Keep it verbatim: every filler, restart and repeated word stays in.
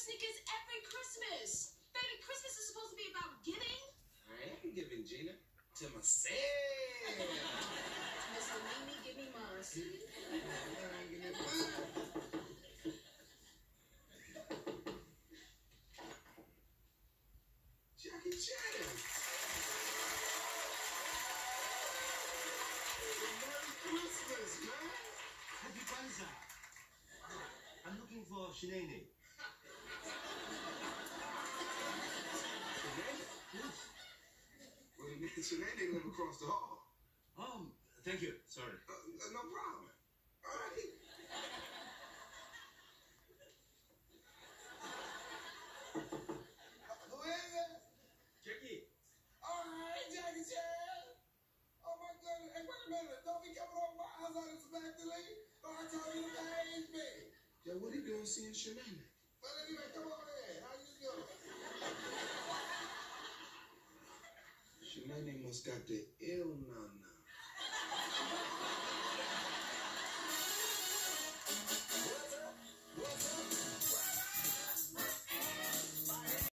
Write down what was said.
sneakers every Christmas. Baby, Christmas is supposed to be about giving. I am giving, Gina, to myself. Mister Mimi, give me mine. Give me mine. Jackie Chan. Merry Christmas, man. Happy Kwanzaa. I'm looking for Shinene. Shenanigans? Yes. Well, the man Shenanigans live across the hall. Oh, thank you. Sorry. Uh, uh, no problem. All right. Who is it? Jackie. All right, Jackie Chan. Oh, my goodness. Hey, wait a minute. Don't be coming over my house unexpectedly. Or I tell you to behave me. Yeah, what are you doing seeing Shenanigans? Well, anyway, come on in. How you doing? Shenanigans must got the ill nana.